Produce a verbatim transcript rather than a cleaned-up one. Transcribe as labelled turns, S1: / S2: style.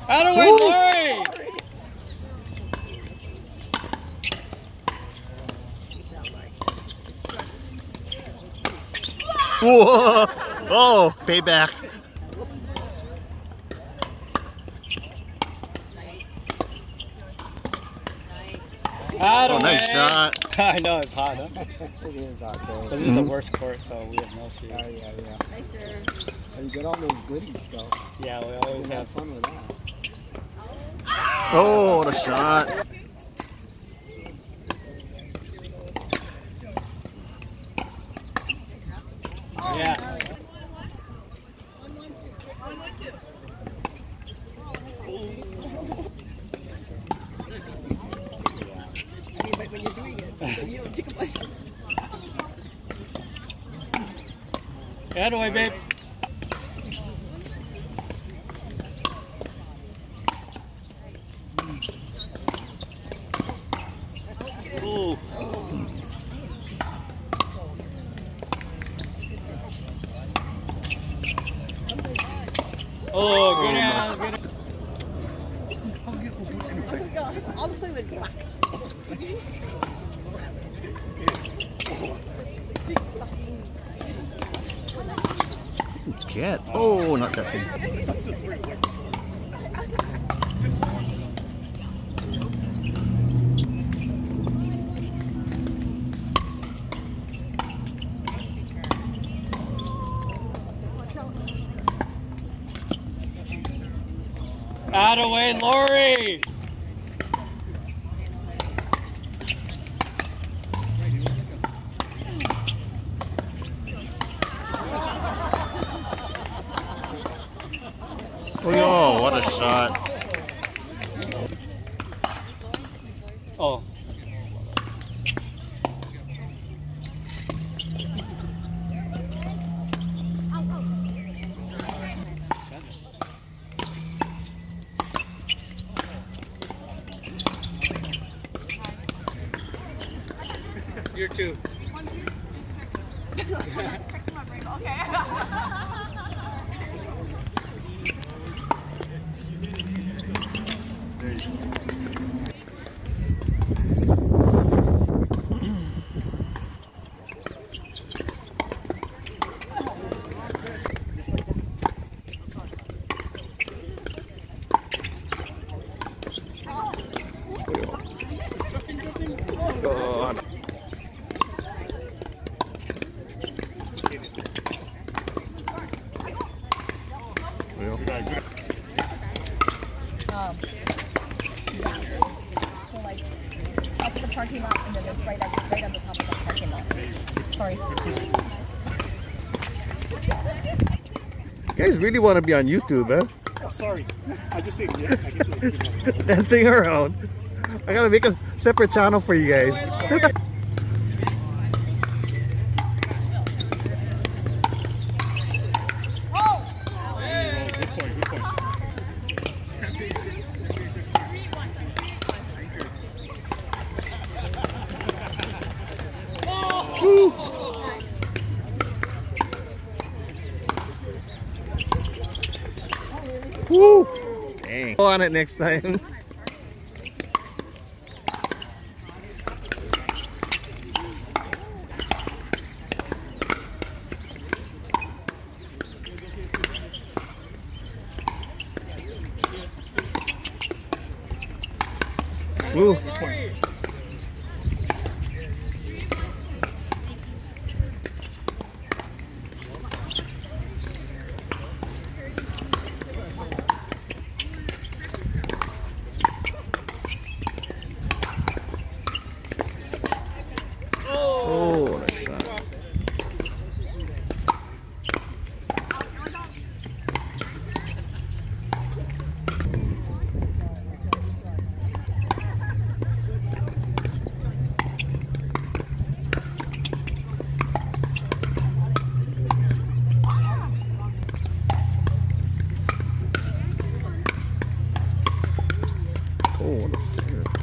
S1: Out of way, Lori!
S2: Whoa! Oh, payback.
S1: Out
S2: Oh,
S1: of
S2: nice
S1: way.
S2: shot.
S1: I know it's hot, huh?
S3: It is hot though.
S1: But this is the worst court, so we have no shoes.
S3: Oh yeah, yeah.
S4: Nice serve.
S3: And you get all those goodies stuff.
S1: Yeah, we
S3: You
S1: always
S3: have
S1: have.
S3: fun with that.
S2: Oh, what a shot.
S1: Yeah.
S4: I mean, but when you're doing it, then you don't take a bunch.
S1: Out of way, babe. Ooh. Oh, good hands, good hands.
S4: I'll play with black.
S2: Jet. Oh, not that thing.
S1: Out of way, Lori!
S2: Oh, yo, what a shot.
S1: Oh. You're two.
S2: God.
S4: Um, yeah. So like, up to the parking lot, and then it's right at right on the top of the parking lot. Sorry.
S2: You guys really want to be on YouTube, huh?
S3: Oh, sorry. I just said yeah. I guess
S2: Dancing around. I gotta make a separate channel for you guys.
S3: good point, good point.
S2: Woo. Woo. Dang. Go on it next time. Woo. Oh, what a shot. Oh, what a serve.